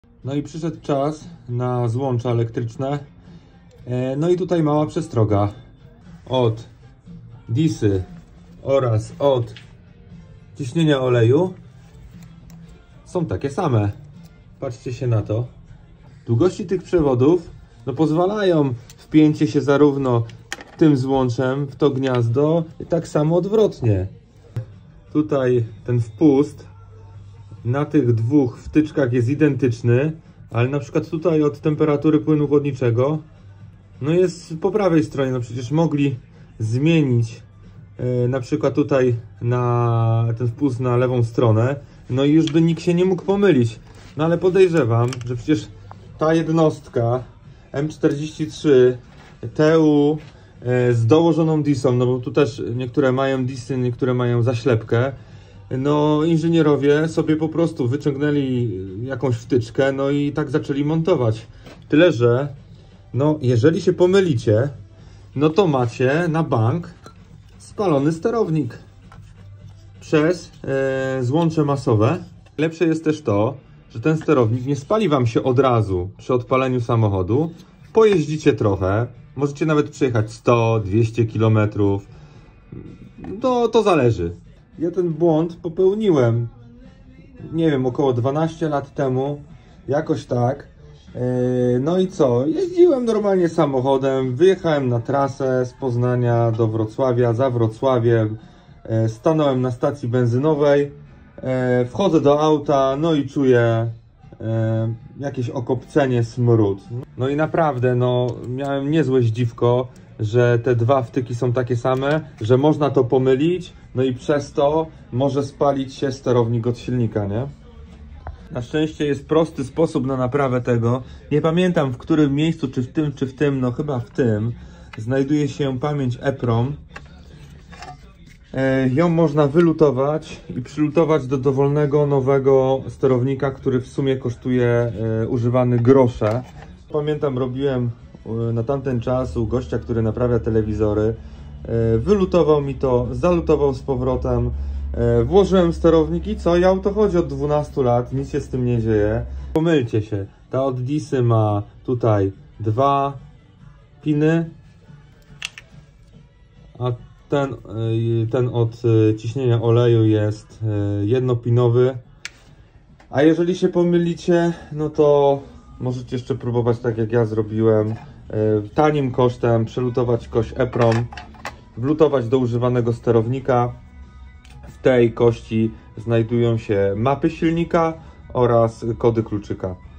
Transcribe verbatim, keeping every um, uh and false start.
No i przyszedł czas na złącza elektryczne. No i tutaj mała przestroga. Od disy oraz od ciśnienia oleju są takie same. Patrzcie się na to. Długości tych przewodów no, pozwalają wpięcie się zarówno tym złączem w to gniazdo, i tak samo odwrotnie. Tutaj ten wpust na tych dwóch wtyczkach jest identyczny, ale na przykład tutaj od temperatury płynu chłodniczego no jest po prawej stronie. No przecież mogli zmienić yy, na przykład tutaj na ten wpust na lewą stronę, no i już by nikt się nie mógł pomylić. No ale podejrzewam, że przecież ta jednostka M czterdzieści trzy T U yy, z dołożoną disą, no bo tu też niektóre mają disy, niektóre mają zaślepkę. No inżynierowie sobie po prostu wyciągnęli jakąś wtyczkę, no i tak zaczęli montować. Tyle, że no jeżeli się pomylicie, no to macie na bank spalony sterownik przez e, złącze masowe. Lepsze jest też to, że ten sterownik nie spali wam się od razu przy odpaleniu samochodu. Pojeździcie trochę, możecie nawet przejechać sto dwieście kilometrów. To, to zależy. Ja ten błąd popełniłem, nie wiem, około dwanaście lat temu, jakoś tak. No i co? Jeździłem normalnie samochodem, wyjechałem na trasę z Poznania do Wrocławia, za Wrocławiem, stanąłem na stacji benzynowej, wchodzę do auta, no i czuję jakieś okopcenie, smród. No i naprawdę, no miałem niezłe zdziwko, że te dwa wtyki są takie same, że można to pomylić, no i przez to może spalić się sterownik od silnika, nie? Na szczęście jest prosty sposób na naprawę tego. Nie pamiętam w którym miejscu, czy w tym, czy w tym, no chyba w tym, znajduje się pamięć EPROM. E, ją można wylutować i przylutować do dowolnego nowego sterownika, który w sumie kosztuje e, używany grosze. Pamiętam, robiłem na tamten czas u gościa, który naprawia telewizory. Wylutował mi to, zalutował z powrotem, włożyłem sterownik i co? I auto chodzi od dwunastu lat, nic się z tym nie dzieje. Pomylcie się, ta od disy ma tutaj dwa piny, a ten, ten od ciśnienia oleju jest jednopinowy. A jeżeli się pomylicie, no to możecie jeszcze próbować tak jak ja zrobiłem, tanim kosztem przelutować kość EPROM, wlutować do używanego sterownika. W tej kości znajdują się mapy silnika oraz kody kluczyka.